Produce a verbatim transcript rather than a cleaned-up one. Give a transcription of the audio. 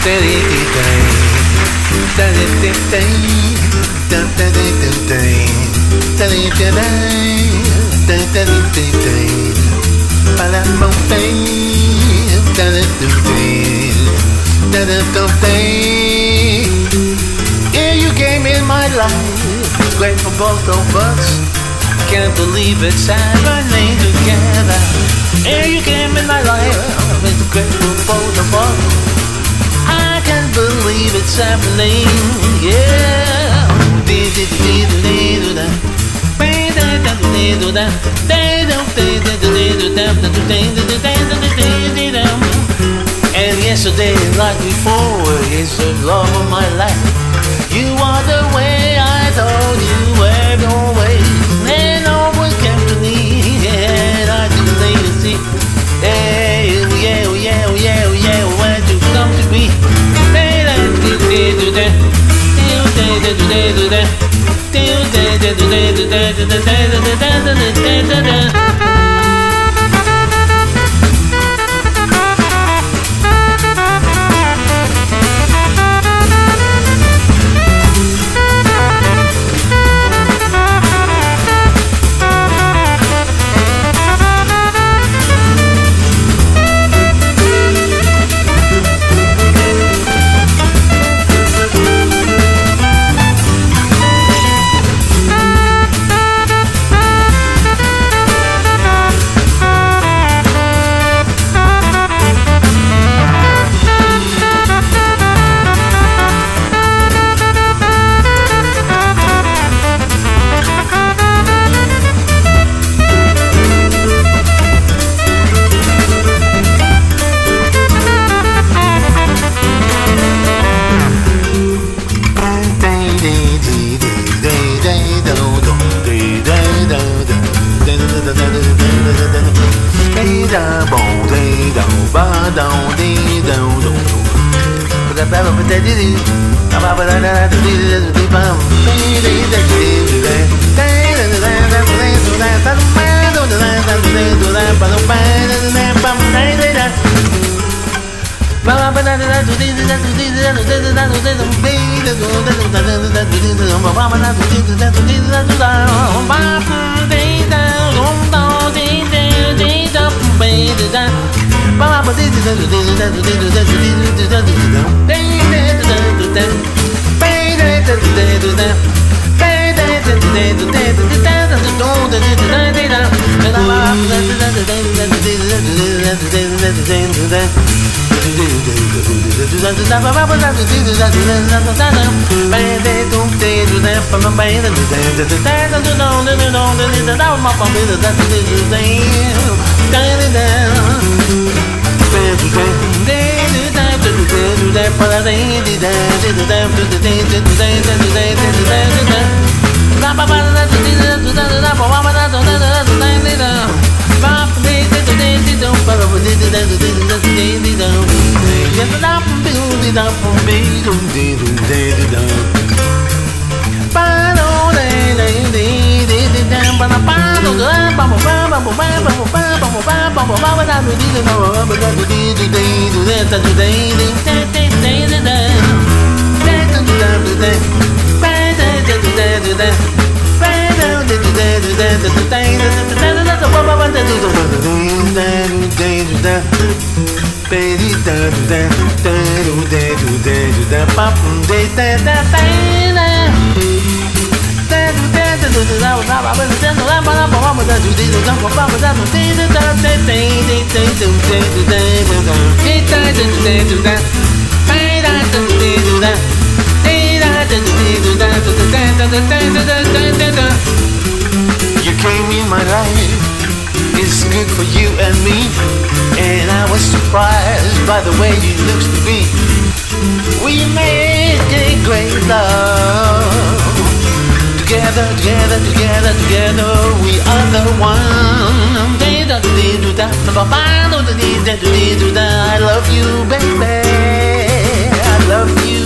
Yeah, you came in my life, great for both of us. Can't believe it's happening together. Yeah, you came in my life, it's great for both of us. I can't believe it's happening, yeah. And yesterday and like before, it's the love of my life. You are the way I thought you were always, and always came to me, and I didn't let you see. Hey, yeah, yeah, yeah, yeah, when you come to me. You came in my life, it's good for you and me, and I was surprised by the way you looked to be. We made a great love. Together, together, together, together, we are the one. I love you, baby. I love you.